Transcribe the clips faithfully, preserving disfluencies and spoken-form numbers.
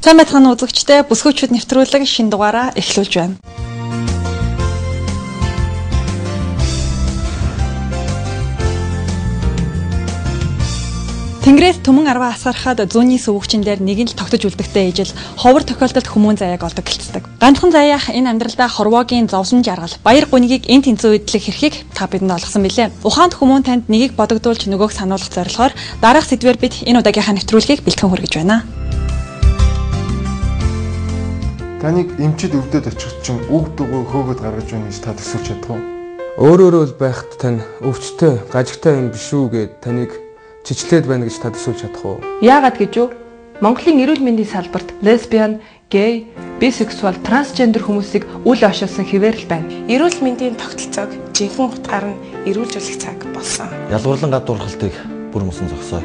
Сайн байцгаана үзэгчдээ бүсгүйчүүд нэвтрүүлэг шинэ дугаараа эхлүүлж байна. Тэнгэрээс төмөн арваа асгарахад зүүнний сувгчин дээр нэг нь л тогтож үлдэгтэй ижил ховор тохиолдолд хүмүүн заяаг олдог гэлцдэг. Ганцхан заяах энэ амьдралдаа хорвоогийн зовсон жаргал, баяр гунигийг эн тэнцүү идэлэх хэрхийг та бидэнд олгосон билээ. Ухаанд хүмүүн танд нэгийг бодогдуулж нөгөөг сануулгах зорилгоор дараах сэдвээр бид энэ удаагийнхаа нэвтрүүлгийг бэлтгэн хүргэж байна. Таныг эмчид өвдөд очих чинь үг дөгөө хөөгд гаргаж байна гэж та төсөөлж чадах уу? Өөрөөрөө л байхад тань өвчтэй, гажигтай юм биш үү гэд таныг чичлээд байна гэж та төсөөлж чадах уу? Яагаад гэж юу? Монголын эрүүл мэндийн салбарт лесбиан, гей, бисексуал, трансгендер хүмүүсийг үл ошилсон хэвээр л байна. Эрүүл мэндийн тогтолцоог жинхэнэ утгаар нь эрүүлжүүлэх цаг болсон. Ялгуурлан гадуурхалтыг бүр мөсөн зогсооё.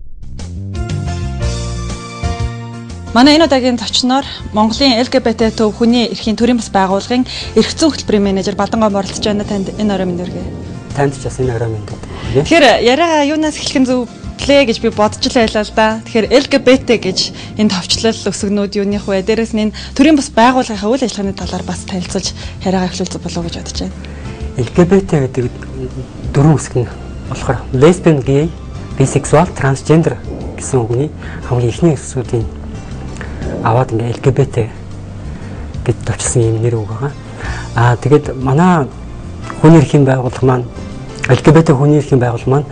Манай энэ удаагийн зочноор Монголын эл гэ бэ тэ төв хүний эрхийн төрийн бас байгууллагын эрх зүйн хөтөлбөрийн менежер Балдангой оролцож байна. Танд энэ орой минь өргөе. Танд ч бас энэ орой минь даа. Тэгэхээр яриагаа юунаас эхлэх нь зөв лээ гэж би бодож л байлаа л да. Тэгэхээр эл гэ бэ тэ гэж энэ товчлол өсгөнүүд юуных вэ? Дээрээс нь энэ төрийн бас байгууллагын үйл ажиллагааны талаар бас танилцуулж яриагаа эхлүүлж болов уу гэж бодож байна. эл гэ бэ тэ гэдэг дөрвөн хэсэг нь болохоор лесбиан, гей, бисексуал, трансгендер гэсэн үгний хамгийн ихний хэсгүүдийн аваад ингээ эл гэ бэ тэ гэж товчсон юм нэр үг байгаа. Аа тэгээд манай хүний эрхийн байгууллага маань эл гэ бэ тэ хүний эрхийн байгууллага маань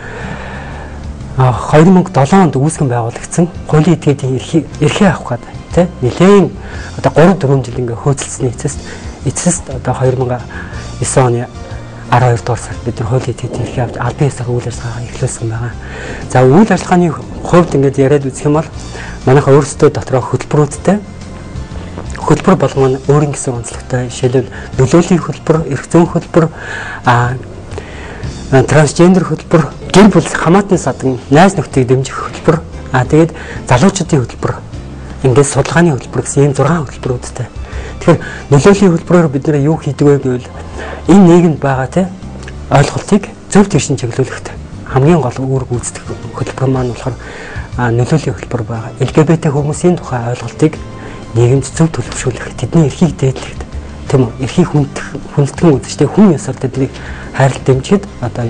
хоёр мың и долоо онд үүсгэн байгуулагдсан хуулийн этгээдийн эрхийг эрхээ авах гэдэг тийм нэлээд одоо гурав дөрвөн жил ингээ хөөцөлдсөний эцэст эцэст одоо хоёр мың и девять оны арван хоёр дугаар сард бид нар хуулийн этгээдийн эрхээ авч албан ёсоор үйл ажиллагаа эхлүүлсэн байгаа. За үйл ажиллагааны хувьд ингээд яриад үзэх юм бол манайха өөрсдөө дотроо хөтөлбөрүүдтэй хөтөлбөр болгоно өөрийн гэсэн онцлогтой жишээлбэл нөлөөлийн хөтөлбөр, эрх зүйн хөтөлбөр, а трансгендер хөтөлбөр, гэр бүл хамаатан садан найз нөхдөд дэмжих хөтөлбөр, а тэгээд залуучуудын хөтөлбөр, ингээд судалгааны хөтөлбөр гэсэн ийм зургаан хөтөлбөрүүдтэй. Тэгэхээр нөлөөлийн хөтөлбөрөөр бид нэр юу хийдэг вэ гэвэл энэ нийгэмд байгаа те ойлголтыг зөв тийшин чиглүүлэхтэй хамгийн гол үүрэг гүйцэтгэх хөтөлбөр маань болохоор нөлөөлийн хөтөлбөр байгаа. эл гэ бэ тэ хүмүүсийн тухай ойлголтыг нийгэмд зөв төлөвшүүлэх, тэдний эрхийг дээдлэх, тийм үү? Эрхийг хүндэх, хүндэтгэн үзэжтэй хүн ёсоор тэднийг хайрлах дэмжихэд одоо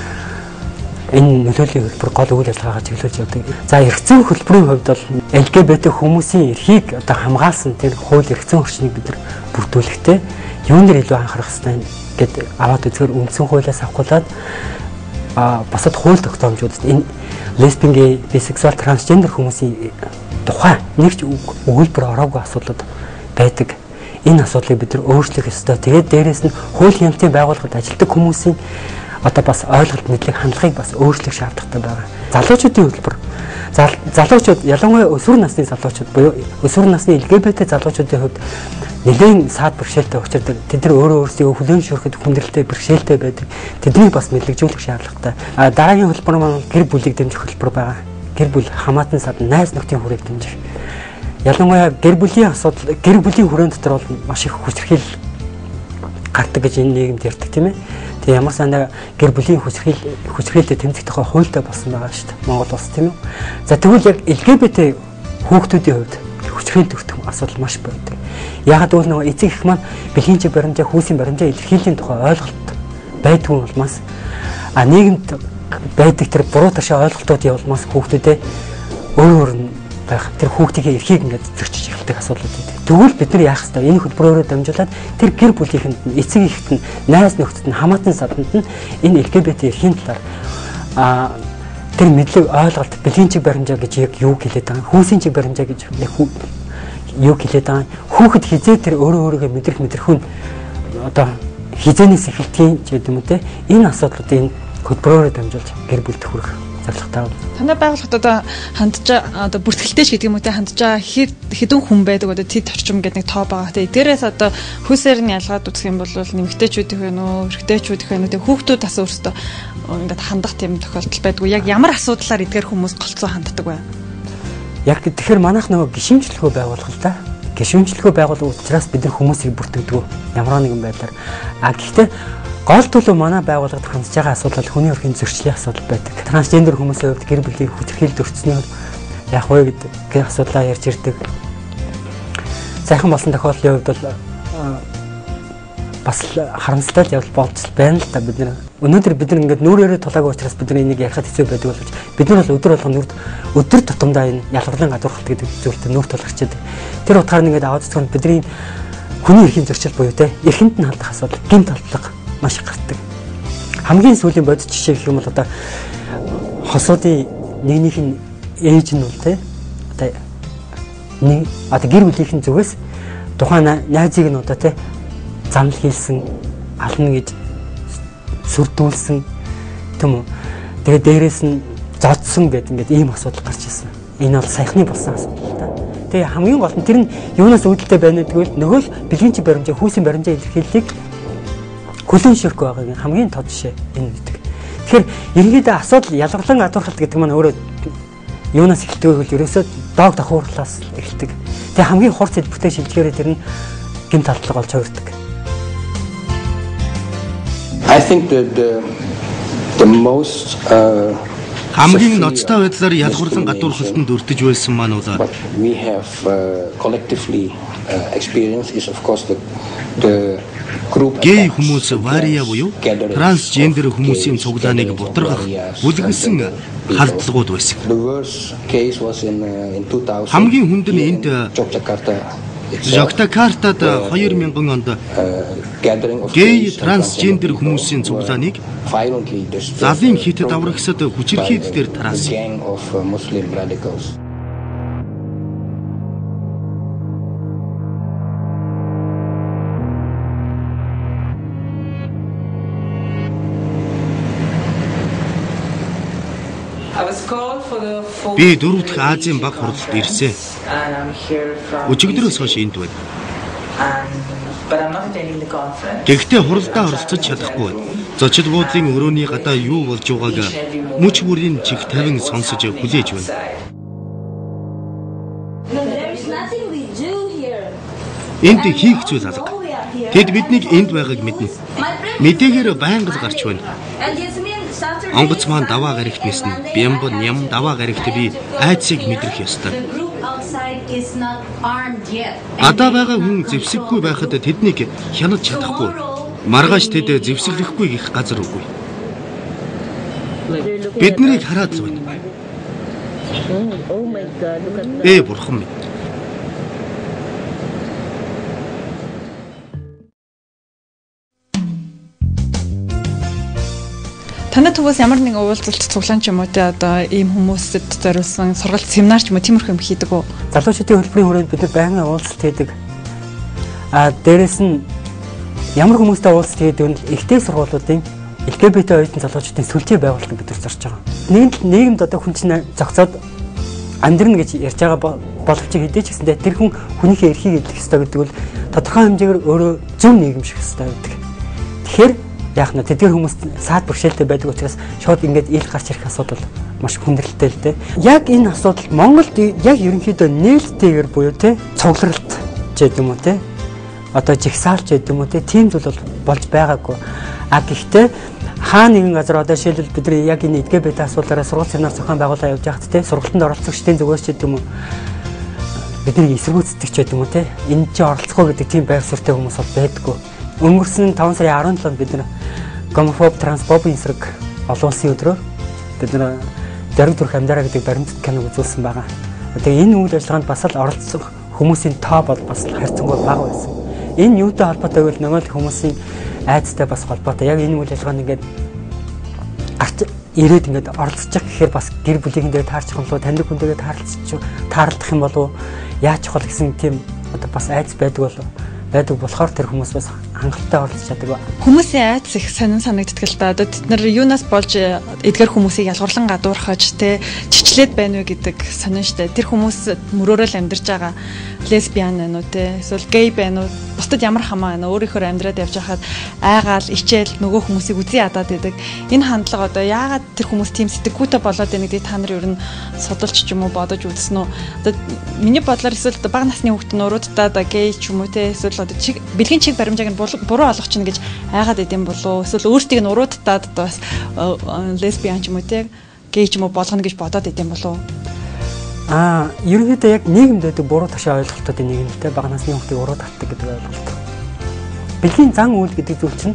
энэ нөлөөлийн хөтөлбөр гол үйл ажиллагаагаар чиглүүлж явдаг. За эрх зүйн хөтөлбөрийн хувьд бол эл гэ бэ тэ хүмүүсийн эрхийг одоо хамгаалсан тэр хууль эрх зүйн орчныг бид нар бүрдүүлэхтэй юунээр илүү анхаарах хэрэгтэй гэдэг аваад үзэхээр үндсэн хуулиас авахгүйд а босод хууль тогтоомжуудад энэ лесбиан, гей, бисексуал, трансгендер хүмүүсийн тухай нэг ч өгүүлбэр ороогүй асуудлууд байдаг. Энэ асуудлыг бид нар өөрчлөх ёстой. Тэгээд дээрээс нь хууль хяналтын байгууллагад ажилладаг хүмүүсийн одоо бас ойлголт мэдлэг хандлагыг бас өөрчлөх шаардлагатай байгаа. Залуучуудын хөтөлбөр. Залуучууд ялангуяа өсвөр насны залуучууд буюу өсвөр насны эл гэ бэ тэ залуучуудын хувьд нэлээд саад бэрхшээлтэй учирдаг. Тэд нар өөрөө өөрсдөө хүлээн зөвшөөрөхөд хүндрэлтэй бэрхшээлтэй байдаг. Тэднийг бас мэдлэгжүүлэх шаардлагатай. А дараагийн хөтөлбөр маань гэр бүлийг дэмжих хөтөлбөр байгаа. Гэр бүл хамаатан садан найз нөхдийн хүрээг дэмжих. Ялангуяа гэр бүлийн асуудал, гэр бүлийн хүрээнд дотор бол маш их хүчирхийл гардаг гэж энэ нийгэмд ярьдаг тийм ээ. Тэгээ ямар санаа гэр бүлийн хүчирхийл хүчирхийлэлд тэмцэх тухай хуультай болсон байгаа шүү дээ. Монгол улс тийм үү. За тэгвэл яг эл гэ бэ тэ хүүхдүүдийн хувьд хүчирхийлэлд өртөх асуудал маш байдаг. Яагаад гэвэл нөгөө эцэг эх маань бэлгийн чиг баримжаа, хүүсийн баримжаа илэрхийллийн тухай ойлголт байдгүй улмаас а нийгэмд байдаг тэр буруу ташаа ойлголтуудын улмаас хүүхдүүдээ өөр өөр байх тэр хүүхдийн эрхийг ингээд зөрчиж эхэлдэг асуудлууд байдаг. Тэгвэл бид нар яах вэ? Энэ хөтөлбөрөөрөө дамжуулаад тэр гэр бүлийнхэнд нь эцэг эхэд нь найз нөхдөд нь хамаатан саданд нь энэ эл гэ бэ тэ эрхийн талаар а тэр мэдлэг ойлголт бэлгийн чиг баримжаа гэж яг юу хэлээд байгаа. Хүүсийн чиг баримжаа гэж яг юу хэлээд байгаа. Хүүхэд хизээ тэр өөрөө өөрийгөө мэдрэх мэдрэхүүн одоо хизээнээс эхэлтгийн ч гэдэг юм үү те энэ асуудлуудын хөтөлбөрөөрөө дамжуулж гэр бүлд хүрэх зорилготой. Танай байгууллагад одоо хандж одоо бүртгэлтэй ч гэдэг юм уу те хандж хэдэн хүн байдаг одоо тэд орчим гэдэг нэг тоо байгаа. Тэгээ дээрээс одоо хүйсээр нь ялгаад үзэх юм бол нэмэгтэйчүүд их байна уу, эрэгтэйчүүд их байна уу. Тэгээ хүүхдүүд бас өөрсдөө ингээд хандах тийм тохиолдол байдгүй. Яг ямар асуудлаар эдгээр хүмүүс голцоо ханддаг вэ? Яг тэгэхээр манайх нөгөө гишүүнчлэхөө байгууллага л да. Гишүүнчлэхөө байгууллага учраас бид нар хүмүүсийг бүртгэдэг ямар нэгэн байдлаар. А гэхдээ гол төлөв манай байгууллагад хандж байгаа асуудал хүний өрхийн зөрчлийн асуудал байдаг. Трансгендер хүмүүсийн хувьд гэр бүлийн хүчирхийлэлд өртсөний яг вэ гэдэг асуудлаа ярьж ирдэг. сайхан болсон тохиолдлын хувьд бол бас харамсалтай л явдал болж байна л та бид нар. Өнөөдөр бид нар ингээд нүрээрээ тулаагүй учраас бид нар энийг ярихад хэцүү байдаг боловч бид нар бол өдөр болгон нүрд өдөр тутамдаа энэ ялгарлын гадуурхалт гэдэг зүйлтэй нүр тулгарч байдаг. Тэр утгаар нь ингээд аваад үзэхэд бидний хүний эрхийн зөрчил буюу те эрхэнд нь хандах асуудал, гэмт алдлага маш их гардаг. Хамгийн сүүлийн бодит жишээ гэх юм бол одоо хосуудын нэгнийх нь ээж нь бол те одоо нэг одоо гэр бүлийнхэн зүгээс тухайн найзыг нь одоо те замл хийсэн, ална гэж сүрдүүлсэн тийм үү. Тэгээд дээрээс нь зодсон гэдэг ингээд ийм асуудал гарч ирсэн. Энэ бол саяхны болсон асуудал та. Тэгээ хамгийн гол нь тэр нь юунаас үүдэлтэй байна гэдэгвэл нөгөө л бэлгийн баримжаа, хүүсийн баримжаа илэрхийллийг хүлэн ширхэх байгааг хамгийн тод жишээ энэ гэдэг. Тэгэхээр ерөнхийдөө асуудал ялгарлан гадуурхалт гэдэг маань өөрөө юунаас эхэлдэг вэ гэвэл ерөөсөө доог давхуурлаас эхэлдэг. Тэгээ хамгийн хурц хэлбэртэй шилжихээрээ тэр нь гэмт алдлага болж хувирдаг. I think that the the most uh хамгийн ноцтой байдлаар ялгуурлан гадуурхалтанд өртөж байсан маань бол we have uh, collectively uh, experienced is of course the the group гей хүмүүс вария буюу трансгендер хүмүүсийн цуглааныг бутаргах бүлгэлсэн халдлагууд байсан. The worst case was in uh, in two thousand. Хамгийн хүнд нь энд Жогтакартад хоёр мянган онд гей трансгендер хүмүүсийн цуглааныг залын хит даврагсад хүчирхийлэлээр тараасан. Би дөрөв дахь Азийн баг хурлд ирсэн. Өчигдрөөс хойш энд байна. Гэхдээ хуралдаа оролцож чадахгүй байна. Зочид буудлын өрөөний гадаа юу болж байгааг мөч бүрийн чих тавин сонсож хүлээж байна. Энд хийх зүйл алга. Тэд биднийг энд байгааг мэднэ. Мэдээгээр байнга л гарч байна. Онгоцман даваа гарагт нэснэ. Бямб ням даваа гарагт би айцыг мэдрэх ёстой. Одоо байгаа хүн зэвсэггүй байхад тэднийг хянаж чадахгүй. Маргааш тэд зэвсэглэхгүй гэх газар үгүй. Бид нарыг хараад л байна. Ээ бурхан минь. Танай төвөөс ямар нэгэн уулзалт цуглаан ч юм уу те одоо ийм хүмүүсэд зориулсан сургалт семинар ч юм уу тиймэрхүү юм хийдэг үү? Залуучуудын хөтөлбөрийн хүрээнд бид нар байнгын уулзалт хийдэг. А дээрэс нь ямар хүмүүстэй уулзалт хийдэг нь ихтэй сургуулиудын эл гэ бэ тэ оюутан залуучуудын сүлжээ байгуулалтыг бид нар зорж байгаа. Нийгэмд нийгэмд одоо хүн чинь зогцоод амьдрна гэж ярьж байгаа боловч хэдий ч гэсэндээ тэр хүн хүнийхээ эрхийг эдлэх ёстой гэдэг бол тодорхой хэмжээгээр өөрөө зөв нийгэм шиг ёстой гэдэг. Тэгэхээр яах нь тэдгээр хүмүүс саад бэрхшээлтэй байдаг учраас шууд ингээд ил гарч ирэх асуудал маш хүндрэлтэй л дээ. Яг энэ асуудал Монголд яг ерөнхийдөө нээлттэйгээр буюу те цугларалт ч гэдэг юм уу те одоо жигсаалч гэдэг юм уу те тийм зүйл бол болж байгаагүй. А гэхдээ хаа нэгэн газар одоо жишээлбэл бид нар яг энэ эдгэ бэт асуудлаараа сургалт семинар зохион байгуулалт явуулж байхад те сургалтанд оролцогчдын зүгээс ч гэдэг юм уу бидний эсэргүүцдэг ч гэдэг юм уу те энэ чи оролцохгүй гэдэг тийм байр суурьтай хүмүүс бол байдаггүй. Өнгөрсөн таван сарын арван долоонд бид нар гомофоб трансфобын эсрэг олон улсын өдрөөр бид нар зориг төрх амьдараа гэдэг баримтат киног үзүүлсэн байгаа. Тэгээ энэ үйл ажиллагаанд бас л оролцох хүмүүсийн тоо бол бас харьцангуй бага байсан. Энэ юутай холбоотой вэ? Нөгөө хүмүүсийн айдастай бас холбоотой. Яг энэ үйл ажиллагаанд ингээд гарч ирээд ингээд оролцож гэхээр бас гэр бүлийнхэн дээр таарчих юм болоо, таньдаг хүн дээр таарлцчих, таарлах юм болоо, яаж чухал гэсэн тийм одоо бас айдас байдаг болоо. Байдаг болохоор тэр хүмүүс бас хангалттай оролцож чаддаг. Хүмүүсийн айдас их сонин санагддаг л да. Одоо тэд нар юунаас болж эдгээр хүмүүсийг ялгуурлан гадуурхаж те чичлээд байна вэ гэдэг сонин штэ. Тэр хүмүүс мөрөөрөө л амьдарч байгаа лесбиан байна уу те эсвэл гей байна уу бусдад ямар хамаа байна өөрийнхөө амьдраад явж байхад айгаал ичээл нөгөө хүмүүсийг үзий ядаад байдаг. Энэ хандлага одоо яагаад тэр хүмүүс тийм сэтгэхүйтэй болоод байна гэдгийг та нар ер нь судалж ч юм уу бодож үзсэн үү? Одоо миний бодлоор эсвэл бага насны хүүхэд нь уруудтаа одоо гей ч юм уу те эсвэл одоо чиг бэлгийн чиг баримжааг нь буруу олгох чинь гэж айгаад идэм болов эсвэл өөртийг нь уруудтаад одоо бас лесбиан ч юм уу те гей ч юм уу болгоно гэж бодоод идэм болов. Аа, ерөнхийдөө яг нийгэмд байдаг буруу ташаа ойлголтуудын нэг нь те бага насны хүмүүсийг уруу татдаг гэдэг ойлголт. Бэлгийн зан үйл гэдэг зүйл чинь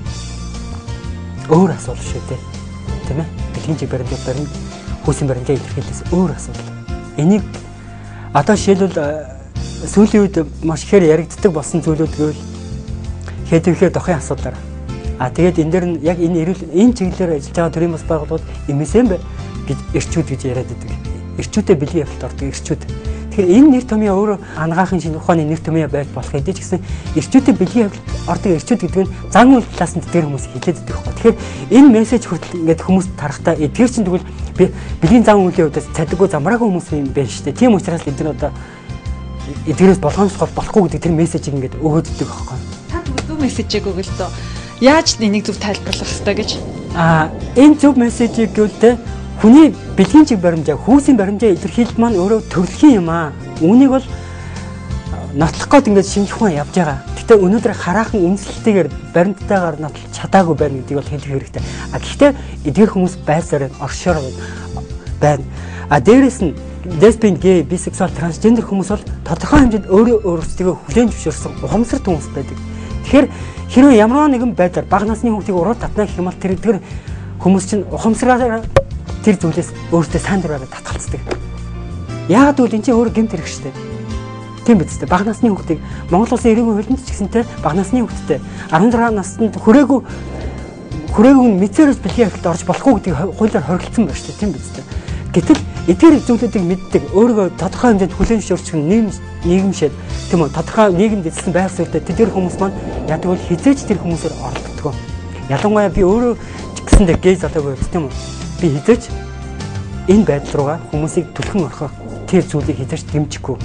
өөр асуудал шүү дээ. Тийм ээ? Бэлгийн чиг баримтыг баримт хүүсийн баримтыг илэрхийлээс өөр асуудал. Энийг одоо жишээлбэл сүүлийн үед маш ихээр яригддаг болсон зүйлүүд гэвэл хэдвэхээр дохын асуудлаар. А тэгээд энэ дэр нь яг энэ эрүүл энэ чиглэлээр ажиллаж байгаа төрийн бас байгууллагууд эм эс эм гэж эрчүүд гэж яриад байдаг. Эрчүүдээ бэлгийн явдалд ордог эрчүүд. Тэгэхээр энэ нэр томьёо өөрөө ангаахын шинэ ухааны нэр томьёо байж болох хэдий ч гэсэн эрчүүдээ бэлгийн явдалд ордог эрчүүд гэдэг нь зан үйл талаас нь тэдгээр хүмүүс хилээд байдаг хөө. Тэгэхээр энэ мессеж хүртэл ингээд хүмүүс тарахтаа эдгээр чинь тэгвэл бэлгийн зан үеийн хувьд цадаггүй замраагүй хүмүүс юм байна шүү дээ. Тийм учраас эдгээр одоо эдгээрээс болгоомжлох болохгүй гэдэг тэр мессежийг ингээд өгөөд өгдөг байхгүй. Та зөв мессежийг өгөл төө. Яаж энийг зөв тайлбарлах ёстой гэж? Аа, энэ зөв мессежийг гэвэл те хүний бэлгийн чиг баримжаа, хүүсийн баримжаа илэрхийлэлт маань өөрөө төрөлхийн юм аа. Үүнийг бол нотлох гээд ингээд шинжлэхэн явж байгаа. Гэтэ өнөөдөр хараахан үнэлэлтэйгээр баримттайгаар нотлох чадаагүй байна гэдгийг бол хэлэх хэрэгтэй. А гэхдээ эдгээр хүмүүс байсаар оршоор байна. А дээрэс нь лесбиан, гей, бисексуал, трансгендер хүмүүс бол тодорхой хэмжээнд өөрөө өөрсдөө хүлээн зөвшөөрсөн ухамсарт хүмүүс байдаг. Тэгэхээр хэрвээ ямар нэгэн байдлаар бага насны хүмүүсийг уруу татна гэх юм бол тэр тэр хүмүүс чинь ухамсараар тэр зүйлээс өөртөө сайн дураараа татгалцдаг. Яагаад гэвэл энэ чинь өөр гэмт хэрэг шүү дээ. Тийм биз дээ. Бага насны хүмүүсийг Монгол улсын ирээгүй хөлөнд ч гэсэнтэй бага насны хүмүүстэй арван зургаан настанд хүрээгүй хүрээгүй мэдсээрээс бэлгийн явдалд орж болохгүй гэдгийг хуулиар хоригдсан байна шүү дээ. Тийм биз дээ. Гэтэл эдгээр зүйлүүдийг мэддэг өөрийгөө тодорхой хэмжээнд хүлээн зөвшөөрч нийгэм нийгэмшээд тийм үү тодорхой нийгэмд эзэлсэн байх зүйлтэй тэдгээр хүмүүс маань яадаг бол хизээч тэр хүмүүсээр оролддог. Ялангуяа би өөрөө ч гэсэндээ гей залууг байв тийм үү. Би хизээч энэ байдал руугаа хүмүүсийг түлхэн орхох тэр зүйлийг хизээч дэмжихгүй.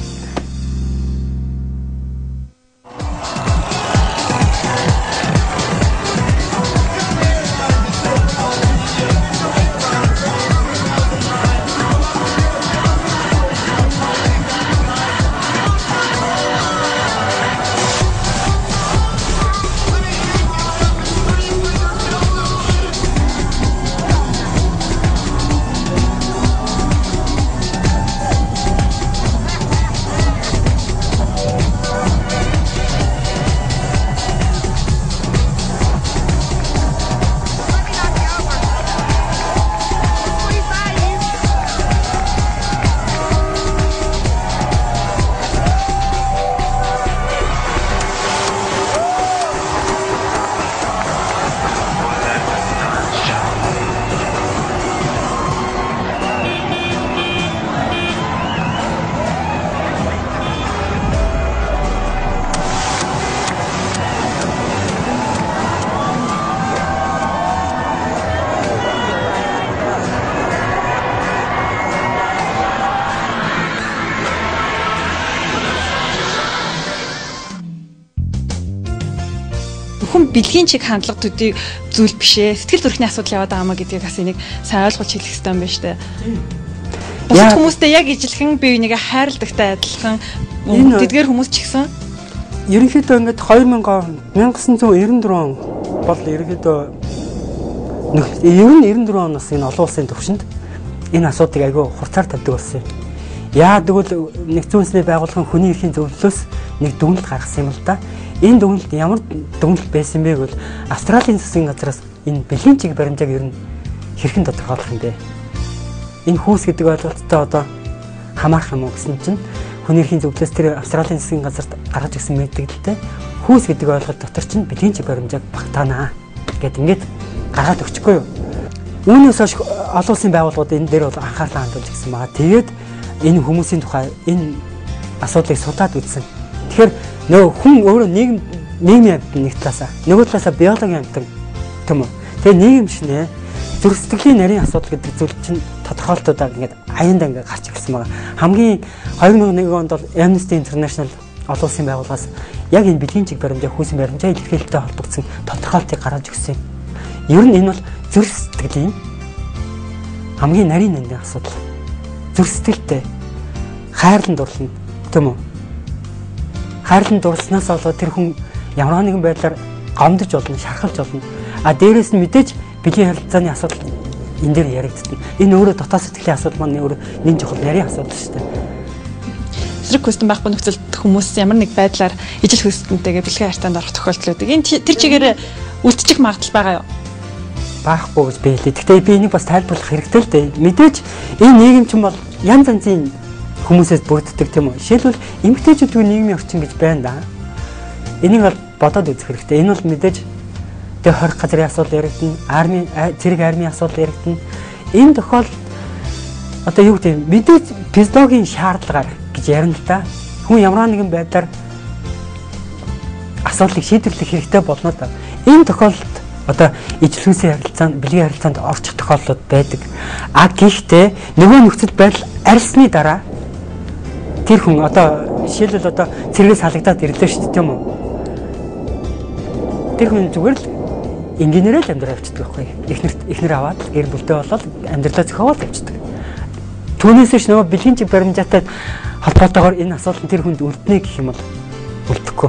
Хүн бэлгийн чиг хандлага төдий зүйл биш ээ. Сэтгэл зүрхний асуудал яваад байгаа маа гэдгийг бас энийг сайн ойлгож хэлэх хэрэгтэй юм байна шүү дээ. Бусад хүмүүстэй яг ижилхэн бие бинийгээ хайрладагтай адилхан тэдгээр хүмүүс ч гэсэн ерөнхийдөө ингээд хоёр мянган он мянга девятьсот девяносто четыре он бол ерөнхийдөө ер нь девяносто четыре оноос энэ олон улсын төвшөнд энэ асуудыг айгүй хурцаар тавьдаг болсон юм. Яа тэгвэл нэгдсэн үндэсний байгууллагын хүний эрхийн зөвлөлөөс нэг дүгнэлт гаргасан юм л да. Энэ дүгнэлт ямар дүгнэлт байсан бэ гэвэл Австралийн засгийн газраас энэ бэлгийн чиг баримжааг ер нь хэрхэн тодорхойлох юм бэ? Энэ хүүс гэдэг ойлголттой одоо хамаарах юм уу гэсэн чинь хүний эрхийн зөвлөлөөс тэр Австралийн засгийн газарт гаргаж ирсэн мэдээлэлтэй хүүс гэдэг ойлголт дотор чинь бэлгийн чиг баримжааг багтаанаа гэд ингээд гаргаад өгчихгүй юу? Үүнээс хойш олон улсын байгууллагууд энэ дээр бол анхаарлаа хандуулж гисэн байгаа. Тэгээд энэ хүмүүсийн тухай энэ асуудлыг судлаад үзсэн. Тэгэхээр нөгөө хүн өөрөө нийгэм нийгмийн амьтан нэг талаасаа нөгөө талаасаа биологийн амьтан тийм үү. Тэгээ нийгэм шинэ зүрх сэтгэлийн нарийн асуудал гэдэг зүйл чинь тодорхойлтуудаар ингээд аяндаа ингээд гарч ирсэн байгаа. Хамгийн хоёр мянга нэг онд бол Amnesty International олон улсын байгууллагаас яг энэ бэлгийн чиг баримжаа хүүсийн баримжаа илэрхийлэлтэй холбогдсон тодорхойлтыг гаргаж өгсөн. Ер нь энэ бол зүрх сэтгэлийн хамгийн нарийн нандин асуудал. Зүрх сэтгэлтэй хайрлан дурлна тийм үү? Хайрлан дурснаас болоод тэр хүн ямар нэгэн байдлаар гомдож болно, шархалж болно. А дээрээс нь мэдээж бэлгийн харилцааны асуудал энэ дээр яригддаг. Энэ өөрөө дотоод сэтгэлийн асуудал маань өөрөө нэг чухал нарийн асуудал шүү дээ. эсрэг хүссэн байхгүй нөхцөлд хүмүүс ямар нэг байдлаар ижил хүссэнтэйгээ бэлгийн хартаанд орох тохиолдлуудыг энэ тэр чигээр үлдчих магадлал байгаа юу? Баахгүй гэж би хэлээ. Гэхдээ би энийг бас тайлбарлах хэрэгтэй л дээ. Мэдээж энэ нийгэм чинь бол янз янзын хүмүүсээс бүрддэг тийм үү? Жишээлбэл эмэгтэйчүүдийн нийгмийн орчин гэж байна да. Энийг бол бодоод үзэх хэрэгтэй. Энэ бол мэдээж тэг хорих газрын асуудал яригдана, армийн зэрэг армийн асуудал яригдана. Энэ тохиол одоо юу гэдэг мэдээж физиологийн шаардлагаар гэж ярина л да. Хүн ямар нэгэн байдлаар асуудлыг шийдвэрлэх хэрэгтэй болно да. Энэ тохиолдолд одоо ижил хүнсийн харилцаанд, бэлгийн харилцаанд орчих тохиолдлууд байдаг. А гэхдээ нөгөө нөхцөл байдал арилсны дараа тэр хүн одоо жишээлбэл одоо цэргээс халагдаад ирлээ шүү дээ тийм үү? Тэр хүн зүгээр л инженерэл амьдрал авчдаг байхгүй. Эхнэр эхнэр аваад гэр бүлтэй болоод амьдралаа зохиовол авчдаг. Түүнээс ч нөгөө бэлгийн чиг баримжаатай холбоотойгоор энэ асуудал тэр хүнд үлднэ гэх юм бол үлдэхгүй.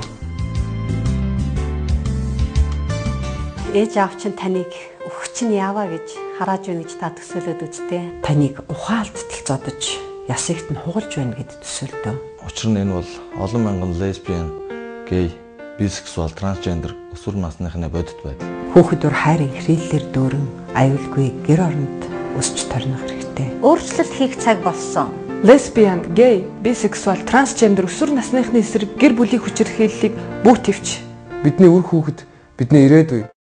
Ээж аав чинь таныг өгч нь яаваа гэж харааж байна гэж та төсөөлөд үсттэй. Таныг ухаалтдал зодож ясагт нь хугалж байна гэд төсөөлдөө. Учир нь энэ бол олон мянган лесбиан, гей, бисексуал, трансгендер өсвөр насныхны бодит байдаг. Хүүхэд дөр хайрын хэрэглэлээр дөөрөн аюулгүй гэр оронд өсч торнох хэрэгтэй. Өөрчлөлт хийх цаг болсон. Лесбиан, гей, бисексуал, трансгендер өсвөр насныхны эсрэг гэр бүлийн хүчирхийллийг бүх твч. Бидний үр хүүхэд, бидний ирээдүй.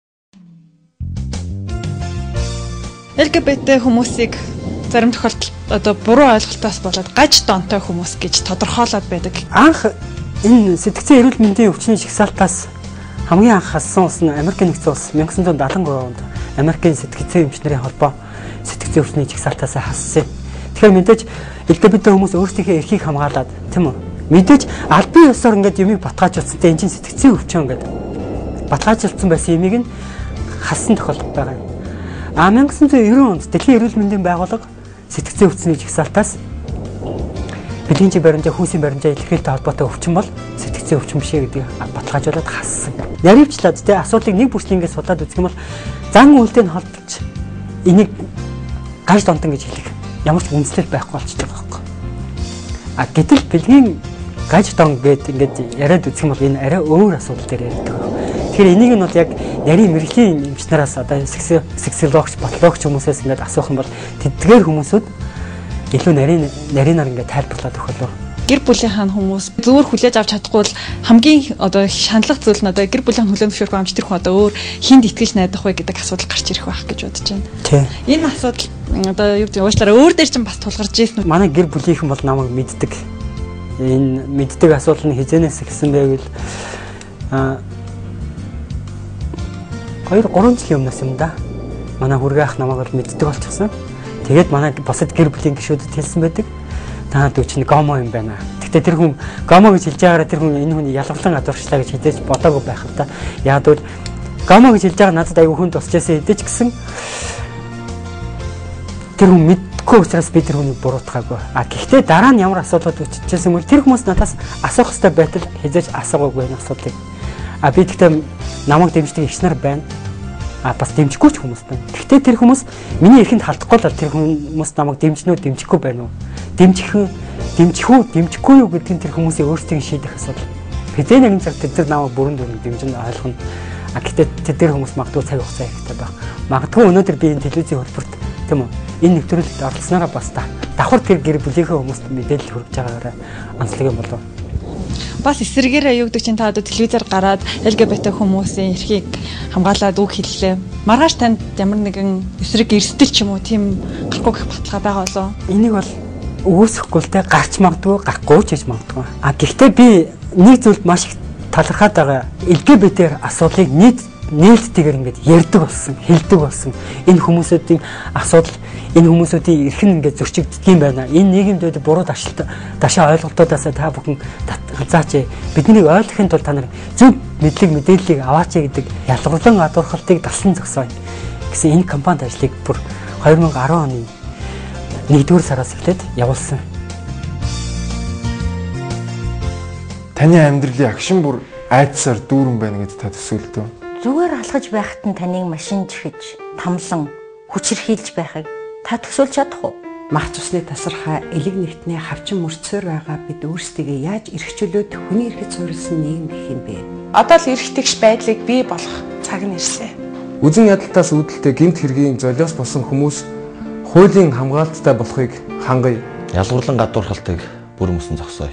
эл гэ бэ тэ хүмүүсийг зарим тохиолдолд одоо буруу ойлголтоос болоод гаж донтой хүмүүс гэж тодорхойлоод байдаг. Анх энэ сэтгцэн эрүүл мэндийн өвчний жагсаалтаас хамгийн анх хассан улс нь Америкийн нэгдсэн улс 천ix седемдесет deux онд Америкийн сэтгцэн эмчнэрийн холбоо сэтгцэн өвчний жагсаалтаас хассан. Тэгэхээр мэдээж эл гэ бэ тэ хүмүүс өөрсдийнхээ эрхийг хамгаалаад тийм үү? Мэдээж албан ёсоор ингээд юмыг батгаажуулсантай энэ чинь сэтгцэн өвчин ингээд батгаажуулсан байсан юмыг нь хассан тохиолдол байгаа. А 천ix ninety онд Дэлхийн эрүүл мэндийн байгууллага сэтгцэн өвчний жагсаалтаас бэлгийн чиг баримжаа, хүүсийн баримжаа илэрхийлэлтэй холбоотой өвчин бол сэтгцэн өвчин биш ээ гэдгийг баталгаажуулаад хассан. Наривчлаад тэ асуудлыг нэг бүртээ ингээд судлаад үзэх юм бол зан үйлдэл холбож энийг гаж донтон гэж хэлэх ямар ч үндэслэл байхгүй болчихж байгаа байхгүй. А гэтэл бэлгийн гаж дон гэдэг ингээд яриад үзэх юм бол энэ арай өөр асуудал дээр ярьдаг. Тэгэхээр энийг нь бол яг нарийн мэрэгжлийн эмчнараас одоо сексологч, патологч хүмүүсээс ингээд асуух юм бол тэдгээр хүмүүсүүд илүү нарийн нарийнаар ингээд тайлбарлаад өгөх болов. Гэр бүлийнхаа хүмүүс зөвөр хүлээж авч чадахгүй бол хамгийн одоо шаналх зүйл нь одоо гэр бүлийн хүлээн зөвшөөрөх амж тэр хүн одоо өөр хинд итгэж найдах вэ гэдэг асуудал гарч ирэх байх гэж бодож байна. Тийм. Энэ асуудал одоо юу гэдэг уучлаарай өөр дээр чинь бас тулгарч ирсэн үү? Манай гэр бүлийнхэн бол намайг мэддэг. Энэ мэддэг асуудал нь хизэнээс эхэлсэн байвал а хоёр гурван жилийн өмнөөс юм да. Манай хүргээ ах намайг бол мэддэг болчихсон. Тэгээд манай босод гэр бүлийн гишүүдэд хэлсэн байдаг. Та нар чинь гомо юм байна. Гэхдээ тэр хүн гомо гэж хэлж байгаараа тэр хүн энэ хүний ялгарлан гадуурчлаа гэж хэлж бодоогүй байх л та. Яг бол гомо гэж хэлж байгаа надад аюу хүнд тусчээсээ хэдэж гисэн. Тэр хүн мэдгүй учраас би тэр хүнийг буруутгаагүй. А гэхдээ дараа нь ямар асуудлууд үүсчихсэн юм бол тэр хүмүүс надаас асуух хэрэгтэй байтал хязгаарч асуугаагүй энэ асуудлыг. А би тэгтээ намайг дэмждэг их нар байна. А бас дэмжихгүй ч хүмүүс байна. Гэхдээ тэр хүмүүс миний эрхэнд халдахгүй л тэр хүмүүс намайг дэмжнэ үү, дэмжихгүй байна уу? Дэмжих дэмжих үү, дэмжихгүй юу гэдэг нь тэр хүмүүсийн өөрсдийн шийдэх асуудал. Хэзээ нэгэн цаг тэр намайг бүрэн дүрэн дэмжин ойлгоно. А гэхдээ тэр хүмүүс магадгүй цаг хугацаа хэрэгтэй байх. Магадгүй өнөөдөр би энэ телевизийн хөлбөрт тийм үү? Энэ нэвтрүүлэгт оролцснараа бас та давхар тэр гэр бүлийнхээ хүмүүст мэдээлэл хүргэж байгаагаараа онцлог юм болов. Бас эсрэгээрээ юу гэдэг чинь та одоо телевизээр гараад эл гэ бэ тэ хүмүүсийн эрхийг хамгаалаад үг хэллээ. Маргааш танд ямар нэгэн эсрэг эрсдэл ч юм уу тийм гарахгүй гэх баталгаа байгаа болоо. Энийг бол үүсэхгүй л тэ гарч магадгүй, гарахгүй ч гэж магадгүй. А гэхдээ би нэг зүйлд маш их талархаад байгаа. эл гэ бэ тэ асуудлыг нийт нээлттэйгээр ингээд ярьдаг болсон, хэлдэг болсон. Энэ хүмүүсүүдийн асуудал, энэ хүмүүсүүдийн эрх нь ингээд зөрчигддөг юм байна. Энэ нийгэмд буруу дашилт, дашаа ойлголтуудаас та бүхэн ганцаач биднийг ойлгохын тулд та нар зөв мэдлэг мэдээллийг аваач гэдэг ялгарлан адуурхалтыг дасан зогсооё гэсэн энэ компанид ажлыг бүр two thousand ten оны нэгдүгээр сараас эхлээд явуулсан. Таны амьдралын агшин бүр айдсаар дүүрэн байна гэж та төсөөлдөө. Зүгээр алхаж байхад нь таныг машин чихэж, тамлан, хүчирхийлж байхыг та төсөөлж чадах уу? мах цусны тасархай элэг нэгтний хавчин мөрцөөр байгаа бид өөрсдийгөө яаж эрхчлөөд хүний эрхэт суурилсан нийгэм гэх юм бэ? Одоо л эрх тэгш байдлыг бий болгох цаг нь ирсэн. Үзэн ядалтаас үүдэлтэй гэмт хэргийн золиос болсон хүмүүс хуулийн хамгаалттай болохыг хангая. Ялгуурлан гадуурхалтыг бүр мөсөн зогсооё.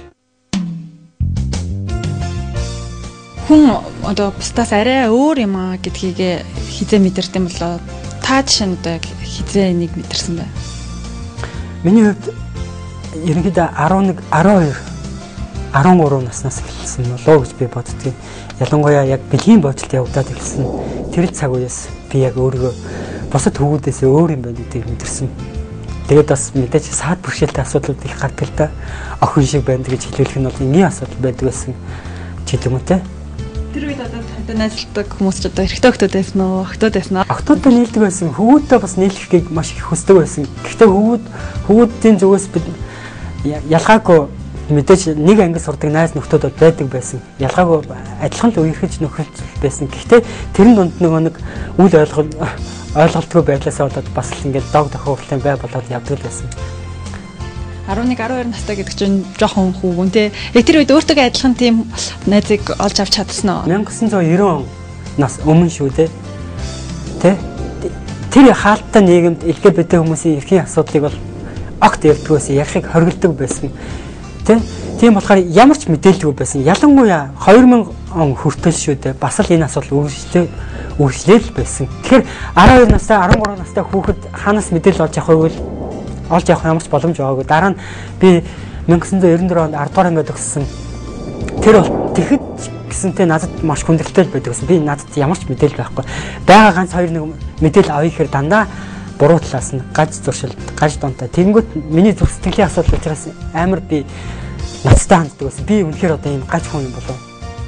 Хүн одоо бусдаас арай өөр юм аа гэдгийг хизээ мэдэрдэг юм болоо та жишээ нь одоо хизээ нэг мэдэрсэн бай. Миний хувьд ерөнхийдөө eleven, twelve, thirteen наснаас эхэлсэн болоо гэж би боддгийг. Ялангуяа яг бэлгийн бодлолд явагдаад эхэлсэн тэр цаг үеэс би яг өөрийгөө босод хөвгүүдээс өөр юм байна гэдгийг мэдэрсэн. Тэгээд бас мэдээж саад бэрхшээлтэй асуудлууд их гардаг л да. Охин шиг байна гэж хэлүүлэх нь бол энгийн асуудал байдаг байсан ч гэдэг юм те. Тэр үед одоо тантай найзлдаг хүмүүс ч одоо эрэгтэй охтууд байсан уу, охтууд байсан уу? Охтуудтай нийлдэг байсан. Хөвгүүдтэй бас нийлэхийг маш их хүсдэг байсан. Гэхдээ хөвгүүд хөвгүүдийн зүгээс бид ялгаагүй мэдээж нэг анги сурдаг найз нөхдүүд бол байдаг байсан. Ялгаагүй адилхан л үерхэж нөхөж байсан. Гэхдээ тэрэн дунд нөгөө нэг үл ойлгол ойлголтгүй байдлаасаа болоод бас л ингээд дог тохиолдолтой бай болоод явдаг байсан. eleven, twelve настай гэдэг чинь жоохон хүүгүн те. Яг тэр үед өөртөө адилхан тийм найзыг олж авч чадсан уу? nineteen ninety он нас өмнө шүү дээ. Тэ? Тэр хаалттай нийгэмд эл гэ бэ тэ хүмүүсийн эрхийн асуудлыг бол огт ярьдгүйсэн, ярихыг хориглодог байсан. Тэ? Тийм болохоор ямар ч мэдээлэлгүй байсан. Ялангуяа two thousand он хүртэл шүү дээ. Бас л энэ асуудал үргэлжлээ үргэлжлэл байсан. Тэгэхээр twelve настай, thirteen настай хүүхэд ханаас мэдээлэл олж авах вэ? Олж явах ямар ч боломж байгаагүй. Дараа нь би nineteen ninety-four онд ten дугаар ангид төгссөн. Тэр бол тэгэхэд гэсэнтэй надад маш хүндрэлтэй байдаг гэсэн. Би надад ямар ч мэдээлэл байхгүй. Бага ганц хоёр нэг мэдээлэл авъя гэхээр дандаа буруу талаас нь гаж зуршилт, гаж донтой. Тэнгүүт миний зүрх сэтгэлийн асуудал учраас амар би надтай ханддаг байсан. Би үнэхээр одоо ийм гаж хүн юм болов.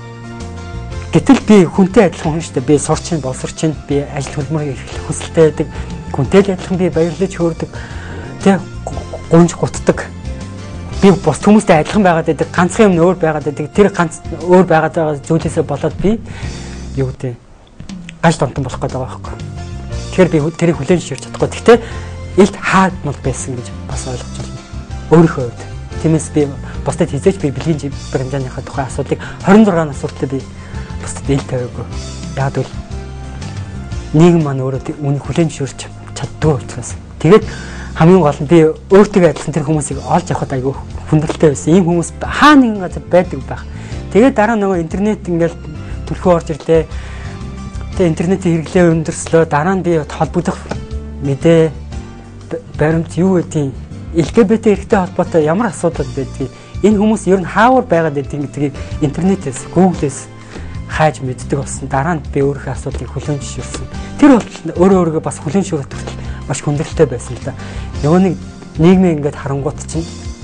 Гэтэл би хүнтэй адилхан хүн шүү дээ. Би сурчин, боловсрчин, би ажил хөдөлмөр эрхлэх хүсэлтэй байдаг. Хүнтэй л адилхан би баярлаж хөөрдөг. Тэг гунж гутдаг. Би бос хүмүүстэй адилхан байгаад байдаг. Ганцхан юм өөр байгаад байдаг. Тэр ганц өөр байгаад байгаа зүйлээсээ болоод би юу гэдэг гаж донтон болох гэдэг байгаа байхгүй. Тэгэхээр би тэрийг хүлээн зөвшөөрч чадахгүй. Гэхдээ илт хаад мал байсан гэж бас ойлгож байна. Өөрийнхөө хувьд. Тиймээс би бусдад хизээч би бэлгийн баримжааныхаа тухай асуудлыг twenty-six нас хүртэл би бусдад ил тавиагүй. Яг л нийгэм маань өөрөө үнийг хүлээн зөвшөөрч чаддгүй учраас. Тэгээд хамгийн гол нь би өөртөө адилхан тэр хүмүүсийг олж авахд айгүй хүндрэлтэй байсан. Ийм хүмүүс хаа нэгэн газар байдаг байх. Тэгээд дараа нөгөө интернет ингээл төлхөө орж ирлээ. Тэгээд интернетийн хэрэглээ өндөрслөө. Дараа нь би холбогдох мэдээ баримт юу гэдгийг эл гэ бэ тэ эрхтэй холбоотой ямар асуудал байдгийг энэ хүмүүс ер нь хаавар байгаад байдгийг гэдгийг интернетээс, Google-ээс хайж мэддэг болсон. Дараа нь би өөрийнхөө асуудлыг хүлээн зөвшөөрсөн. Тэр бол өөрөө өөрийгөө бас хүлээн зөвшөөрөх төрөл маш хүндрэлтэй байсан л да. Нөгөө нэг нийгмийн ингээд харангуут чинь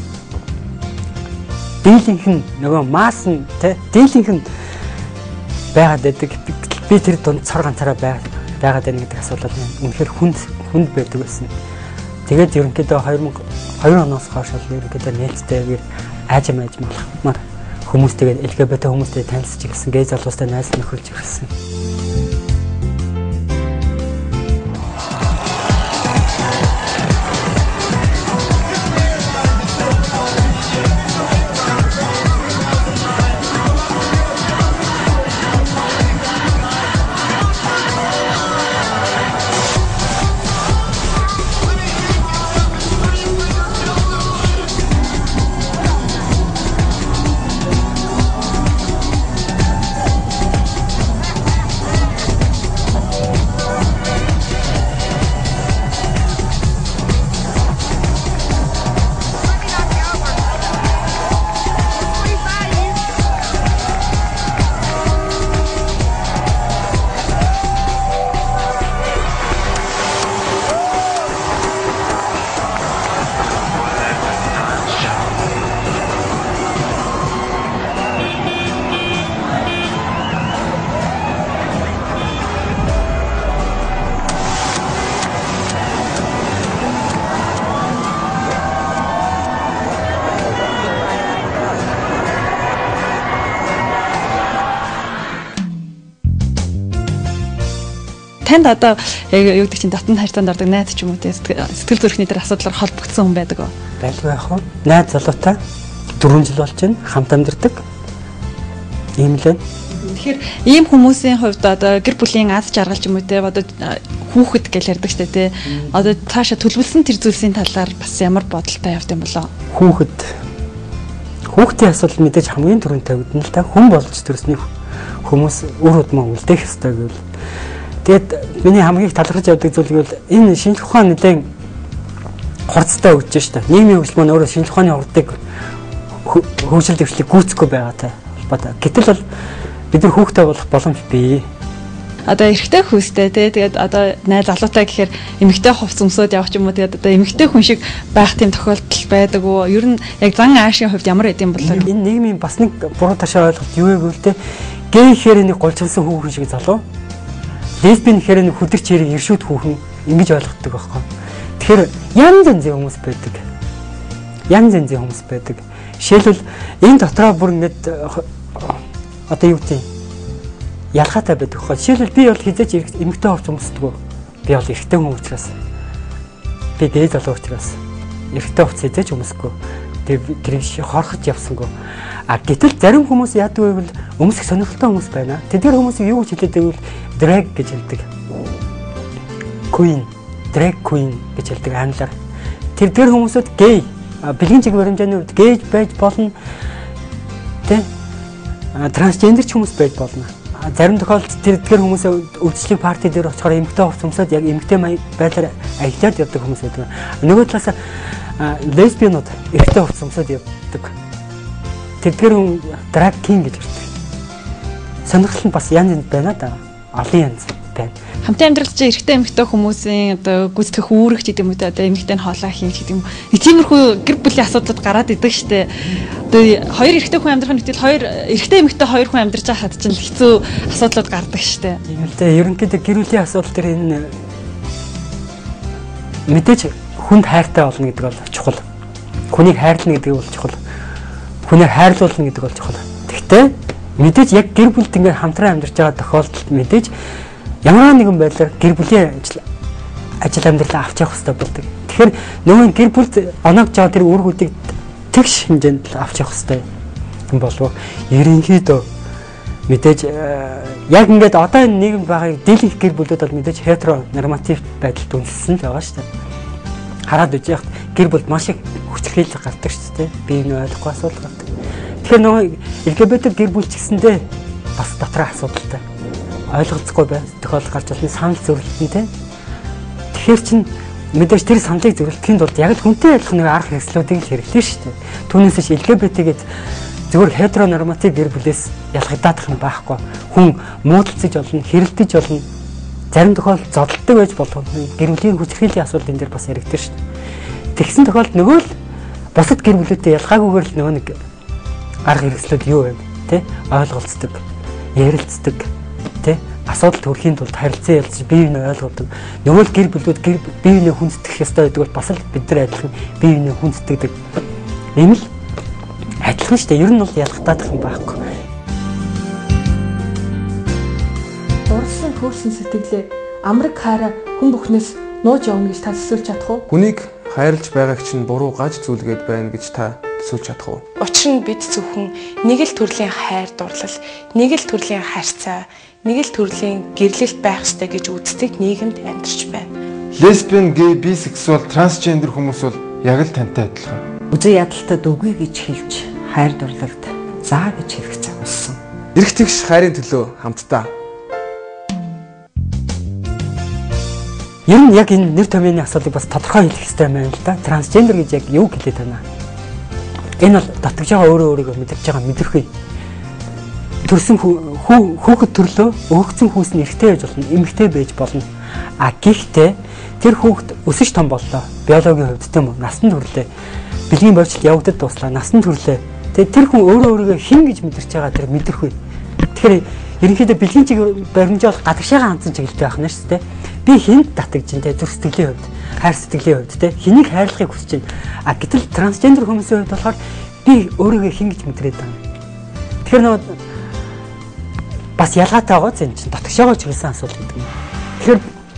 дийлэнх нь нөгөө масс нь тэ дийлэнх нь байгаад байдаг. Би тэр дунд цор ганцаараа байгаад байгаад байна гэдэг асуудал нь үнэхээр хүнд хүнд байдаг байсан. Тэгээд ерөнхийдөө two thousand оноос хойш ерөнхийдөө нээлттэйгээр аажим аажим болох хүмүүстэйгээ эл гэ бэ тэ хүмүүстэй танилцж ирсэн, гей залуустай найз нөхөрлж ирсэн. танд одоо яг юу гэдэг чинь дотн харьцаанд ордог найз ч юм уу те сэтгэл зүрхний дээр асуудлаар холбогдсон хүн байдаг уу? Байлгүй яах вэ? Найз залуутай дөрвөн жил болж байна. Хамт амьдардаг. Ийм л. Тэгэхээр ийм хүмүүсийн хувьд одоо гэр бүлийн аз жаргал ч юм уу те одоо хүүхэд гэж ярьдаг штэ те одоо цаашаа төлөвлөсөн тэр зүйлсийн талаар бас ямар бодолтой явд юм болоо? Хүүхэд хүүхдийн асуудал мэдээж хамгийн түрүүнд тавигдана л та хүн болж төрсний хүмүүс үр удмаа үлдээх ёстой гэвэл тэгэд миний хамгийн их талархаж явдаг зүйл бол энэ шинжлэх ухааны нэлээд хурцтай өгч штэ нийгмийн хөгжил маань өөрөө шинжлэх ухааны урдыг хөгжил дэвшлийг гүйцэхгүй байгаатай холбоотой. Гэтэл бол бид нар хүүхдээ болох боломж бий. Одоо эрэгтэй хүүстэй тий тэгээд одоо найз залуутай гэхээр эмэгтэй хувц өмсөд явах юм уу тэгээд одоо эмэгтэй хүн шиг байх тийм тохиолдол байдаг уу? Ер нь яг зан аашийн хувьд ямар байд юм бол энэ нийгмийн бас нэг буруу ташаа ойлголт юу вэ гэвэл те гей гэхээр нэг голчилсан хүүхэн шиг залуу. Лесбийн гэхээр нэг хүдэрч хэрэг иршүүд хүүхэн ингэж ойлгодог байхгүй. Тэгэхээр янз янзын хүмүүс байдаг. Янз янзын хүмүүс байдаг. Жишээлбэл энэ дотроо бүр ингэж одоо юу гэдэг ялгаатай байдаг хөө. Жишээлбэл би бол хизээч эмэгтэй хувц өмсдөг. Би бол эрэгтэй хүн учраас. Би гей залуу учраас эрэгтэй хувц хизээч өмсөхгүй. Тэгээ тэрийг хорхож явсангүй. А гэтэл зарим хүмүүс яадаг вэ гэвэл өмсөх сонирхолтой хүмүүс байна. Тэдгээр хүмүүсийг юу гэж хэлдэг вэ? Drag гэж хэлдэг. Queen, drag queen гэж хэлдэг англиар. Тэдгээр хүмүүсүүд гей, бэлгийн чиг баримжааны үед гей байж болно. Тэ? Трансгендер ч хүмүүс байж болно. Зарим тохиолдолд тэр тэр хүмүүсээ өвчлөлийн парти дээр очихоор эмэгтэй хувц өмсөд яг эмэгтэй байдлаар аялаад явдаг хүмүүс байдаг. Нөгөө талаас лесбианууд эрэгтэй хувц өмсөд явдаг. Тэдгээр хүн драг кинг гэж хэлдэг. Сонирхол нь бас янз янз байна да. Олон янз байна. Хамтын амьдрал чинь эрэгтэй эмэгтэй хүмүүсийн одоо гүйцэтгэх үүрэг ч гэдэг юм уу те одоо эмэгтэй нь хоолой хийн гэдэг юм. Нэг тиймэрхүү гэр бүлийн асуудлууд гараад идэг штэ. Одоо хоёр эрэгтэй хүн амьдрах нь гэтэл хоёр эрэгтэй эмэгтэй хоёр хүн амьдарч байхад чинь хэцүү асуудлууд гардаг штэ. Тийм л дээ. Ерөнхийдөө гэр бүлийн асуудал төр энэ мэдээж хүнд хайртай болно гэдэг бол чухал. Хүнийг хайрлна гэдэг бол чухал. Хүнийг хайрлуулна гэдэг бол чухал. Гэхдээ мэдээж яг гэр бүлд ингээ хамтран амьдарч байгаа тохиолдолд мэдээж ямар нэгэн байдлаар гэр бүлийн ажил ажил амьдралаа авч явах хэрэгтэй болдог. Тэгэхээр нөгөө гэр бүлд оноогч байгаа тэр үүргүүдийг тэгш хэмжээнд авч явах хэрэгтэй юм болов. Ерөнхийдөө мэдээж яг ингээд одоо энэ нийгэмд байгаа дийлэнх гэр бүлүүд бол мэдээж хетеро норматив байдалд үндэслэн л байгаа шүү дээ. Хараад үж яхад гэр бүлд маш их хүчрхийлэл гардаг шүү дээ. Би энэ ойлгохгүй асуудал гардаг. Тэгэхээр нөгөө эл гэ бэ тэ гэр бүл ч гэсэндээ бас дотроо асуудалтай. Ойлгоцгүй бай. Тохиолдол гарч ирсэн санал зөвлөлтөн тэ. Тэгэхээр чин мэдээж тэр саналыг зөвлөхийн тулд яг л хүнтэй адилхан нэг арга хэрэгслүүдийг л хэрэглэв шүү дээ. Түүнээс ч эл гэ бэ тэгээд зөвхөн хетеронорматив гэр бүлээс ялгадаадах юм байхгүй. Хүн муудалцаж болно, хэрэлдэж болно. Зарим тохиолдолд зодтолдог байж болох гэр бүлийн хүчрхийллийн асуудал энэ дээр бас яригдсан шүү дээ. Тэгсэн тохиолдолд нөгөө л бусад гэр бүлүүдтэй ялгаагүйгээр л нөгөө нэг арга хэрэгслүүд юу вэ? Тэ? Ойлголцдог, ярилцдаг, тэ? Асуудал төрхийн тулд харилцан ялцж бие биенээ ойлгодог. Нөгөө л гэр бүлүүд бие биенээ хүндэтгэх ёстой гэдэг бол бас л бид нар адилхан бие биенээ хүндэтгдэг. Ийм л адилхан шүү дээ. Ер нь бол ялгадаадах юм байхгүй. Дурсан хөрсөн сэтгэлээ амраг хайраа хүн бүхнээс нууж явна гэж та төсөөлж чадах уу? Хүнийг хайрлаж байгааг чинь буруу гаж зүйлгээд байна гэж та төсөөлж чадах уу? Учир нь бид зөвхөн нэг л төрлийн хайр дурлал, нэг л төрлийн харьцаа, нэг л төрлийн гэрлэлт байх ёстой гэж үздэг нийгэмд амьдарч байна. Лесбиан, гей, бисексуал, трансгендер хүмүүс бол яг л тантай адилхан. Үзэн ядалтад үгүй гэж хэлж хайр дурлалд заа гэж хэлэх загвалсан. Эрх тэгш хайрын төлөө хамтдаа. Ер нь яг энэ нэр томьёоны асуудлыг бас тодорхой хэлэх хэрэгтэй байна л да. Трансгендер гэж яг юу хэлээд байна? Энэ бол татгаж байгаа өөрөө өөрийгөө мэдэрч байгаа мэдрэхүй. Төрсөн хүүхэд төрлөө өгөгдсөн хүүс нь эрэгтэй байж болно, эмэгтэй байж болно. А гэхдээ тэр хүүхэд өсөж том боллоо. Биологийн хувьд тийм үү? Насан турлээ. Бэлгийн борьцол явагдаад дуслаа. Насан турлээ. Тэгээ тэр хүн өөрөө өөрийгөө хэн гэж мэдэрч байгаа тэр мэдрэхүй. Тэгэхээр ерөнхийдөө бэлгийн чиг баримжаа бол гадагшаага хандсан чиглэлтэй байх нь шүү дээ. Би хэнд татагж дээ зүрх сэтгэлийн хувьд, хайр сэтгэлийн хувьд те хэнийг хайрлахыг хүсэж байна. А гэтэл трансгендер хүмүүсийн хувьд болохоор би өөрийгөө хэн гэж мэдрээд байна. Тэгэхээр нөгөө бас ялгаатай байгаа зэн чинь татагшаага чиглэсэн асуудал гэдэг юм. Тэгэхээр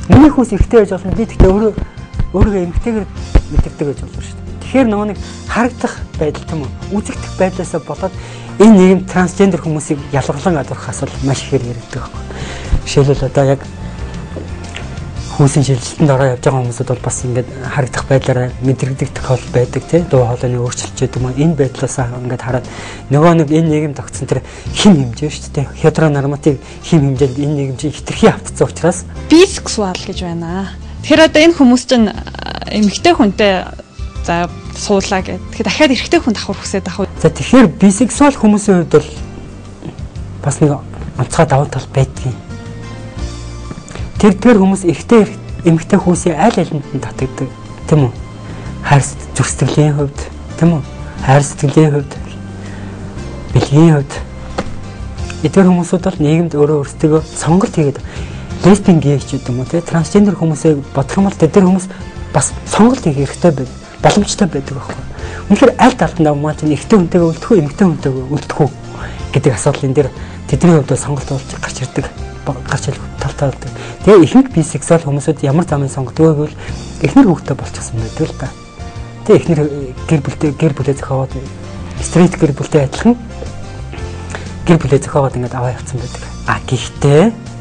Миний хүс эрэгтэй байж болно. Би тэгтээ өөрөө өөрийгөө эмэгтэйгээр мэдэрдэг гэж болно шүү дээ. Тэгэхээр нөгөө нэг харагдах байдал тийм үү? Үзэгдэх байдлаасаа болоод энэ нийгэм трансгендер хүмүүсийг ялгарлан гадуурх асуудал маш ихээр яригддаг байхгүй. Жишээлбэл одоо яг хүүсийн шилжилтэнд ороо явж байгаа хүмүүсд бол бас ингээд харагдах байдлаараа мэдрэгдэх тохиолдол байдаг тий. Дуу хоолойны өөрчлөлт гэдэг юм. Энэ байдлаас ингээд хараад нөгөө нэг энэ нийгэм тогтсон тэр хим хэмжээ шүү дээ. Хетеронорматив хим хэмжээнд энэ нийгэм чинь хитрхи автцсан учраас бисексуал гэж байна. Тэгэхээр одоо энэ хүмүүс чинь эмэгтэй хүнтэй за суулаа гэдэг. Тэгэхээр дахиад эрэгтэй хүн давхар хүсээд авах. За тэгэхээр бисексуал хүмүүсийн хувьд бол бас нэг онцгой давуу тал байдгийг. Тэр тэр хүмүүс эрэгтэй эмэгтэй хүмүүсийн аль алинд нь татагддаг тийм үү? Хайр зүрх сэтгэлийн хувьд тийм үү? Хайр сэтгэлийн хувьд, бэлгийн хувьд эдгээр хүмүүсүүд бол нийгэмд өөрөө өөрсдөө сонголт хийгээд лесбийн гей ч гэдэг юм уу тий трансгендер хүмүүсээ бодох юм бол тэд хүмүүс бас сонголт хийх хэрэгтэй байдаг, боломжтой байдаг байхгүй. Үнэхээр аль талдаа маа чинь эрэгтэй хүнтэйгээ үлдэх үү, эмэгтэй хүнтэйгээ үлдэх үү гэдэг асуудлын дээр тэдний хувьд сонголт болж гарч ирдэг. гарч ирэх талтай байдаг. Тэгээ ихэнх бисексуал хүмүүсүүд ямар замын сонгодгоо гэвэл эхнэр хүүхдээ болчихсон байдаг л да. Тэгээ эхнэр гэр бүлтэй гэр бүлээ зохиогоод стрит гэр бүлтэй адилхан гэр бүлээ зохиогоод ингээд аваа явцсан байдаг. А гэхдээ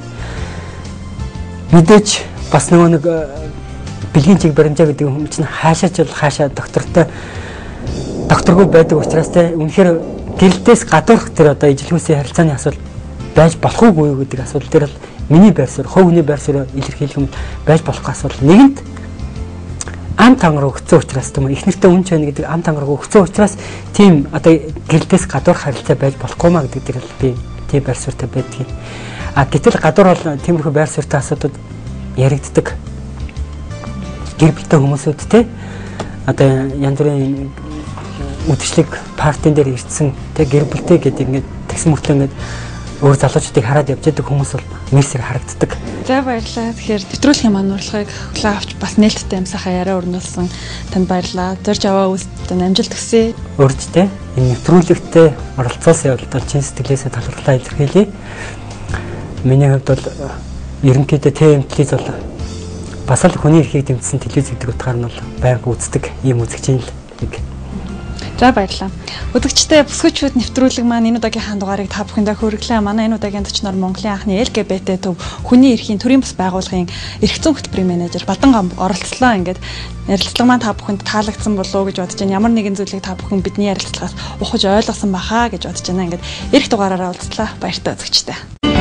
мэдээж бас нөгөө нэг бэлгийн чиг баримжаа гэдэг юм чинь хаашаач бол хаашаа доктортой докторгүй байдаг учраас те үнэхээр гэрэлтээс гадуурх тэр одоо ижил хүүсийн харилцааны асуудал байж болох уугүй гэдэг асуудал дээр л миний байр суурь, хувь хүний байр суурь илэрхийлэх юм байж болох асуудал. Нэгэнт ам тангар өгцөн учраас тийм их нэртэй үнч байна гэдэг ам тангар өгцөн учраас тийм одоо гэрэлтээс гадуурх харилцаа байж болохгүй маа гэдэг дээр л би тийм байр суурьтай байдгийг. А гэтэл гадуур бол тиймэрхүү байр суурьтай асуудууд яригддаг. Гэр бүлтэй хүмүүсүүд те одоо янз бүрийн үдшилэг партийн дээр ирсэн те гэр бүлтэй гэдэг ингээд тэгсэн мөртлөө ингээд өөр залуучдыг хараад явж байгаа хүмүүс бол мэрсээр харагддаг. За баярлалаа. Тэгэхээр нэвтрүүлгийн маань урилгыг хөглөө авч бас нээлттэй юмсахаа яриа өрнүүлсэн танд баярлалаа. Зорж аваа үстэд амжилт хүсье. Өөрчтэй энэ нэвтрүүлэгтээ оролцуулсан явдал чин сэтгэлээсээ талархлаа илэрхийлье. Миний хувьд бол ерөнхийдөө тэ эм телевиз бол бас л хүний эрхийг дэмжсэн телевиз гэдэг утгаар нь бол байнга үздэг ийм үзэгч юм л нэг. За баярлалаа. Үзэгчтэй бүсгүйчүүд нэвтрүүлэг маань энэ удаагийн дугаарыг та бүхэндээ хүргэлээ. Манай энэ удаагийн зочноор Монголын анхны эл гэ бэ тэ төв хүний эрхийн төрийн бас байгууллагын эрх зүйн хөтөлбөрийн менежер Балдан гам оролцлоо. Ингээд ярилцлага маань та бүхэнд таалагдсан болов уу гэж бодож байна. Ямар нэгэн зүйлийг та бүхэн бидний ярилцлагаас ухаж ойлгосон бахаа гэж бодож байна. Ингээд эх дугаараараа уулзлаа. Баяртай үзэгчтэй.